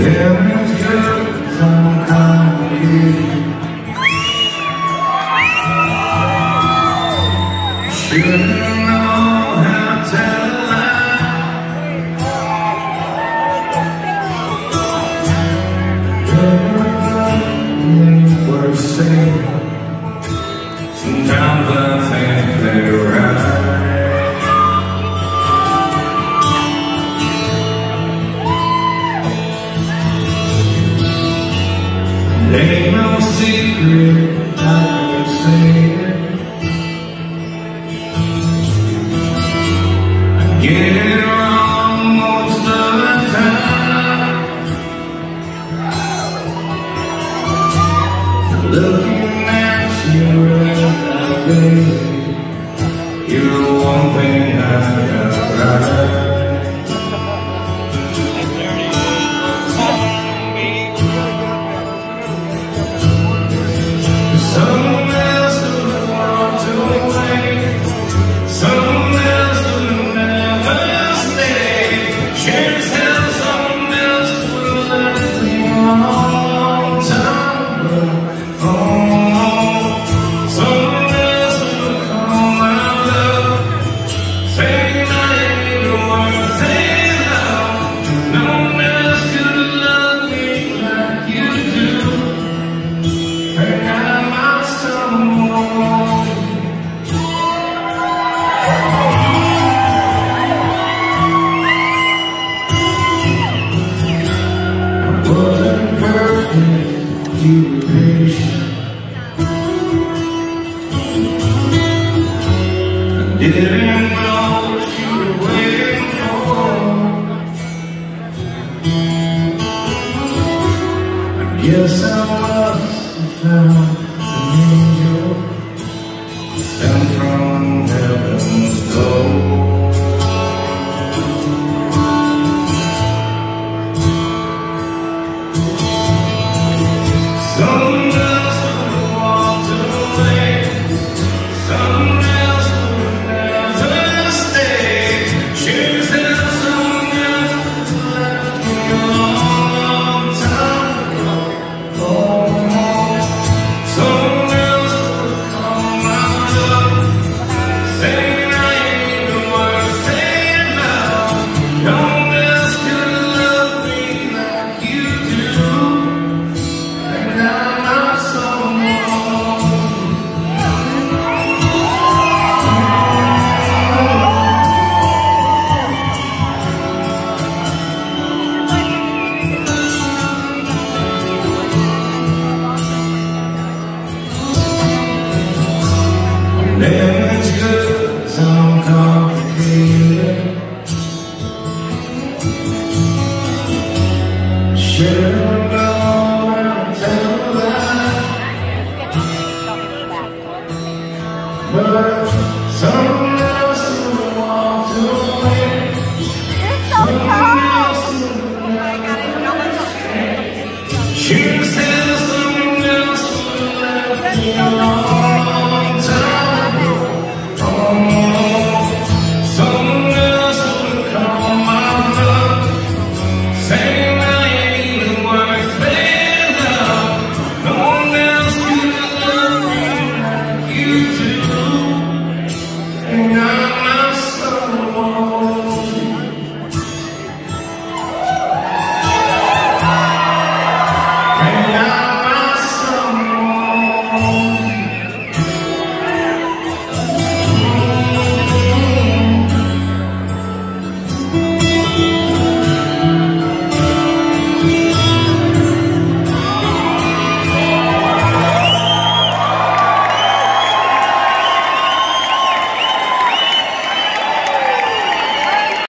Damage goods on complicated. Shouldn't know how to tell a lie. Everything ain't worth saying. Sometimes I think they're right. Ain't no secret I can say it. I get it wrong most of the time. Looking at you right now, baby, you're the one thing I got right. Someone else would walk away. Someone else would never stay. Sure as hell someone else would left me a long time ago. Oh, someone else would call my love, saying I ain't worth saying love. No one else could love me like you do. And I'm wasn't perfect, you were patient. I didn't know what you were waiting for. I guess I must have found an angel sent from heaven's door. Someone else would walk away. Someone else would never stay. Choose that someone else left me a long time ago. Oh, someone else would call my love, saying I ain't worth saying love. No one else could love me like you do. And I'm not someone. Damage goods on complicated. Should've known how to tell a lie. But someone else would walk away. You're so tall. Someone else would never stay.